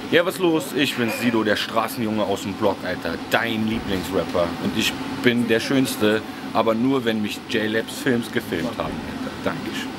Ja, was los? Ich bin Sido, der Straßenjunge aus dem Block, Alter. Dein Lieblingsrapper. Und ich bin der Schönste, aber nur, wenn mich J-Labs Films gefilmt haben, Alter. Dankeschön.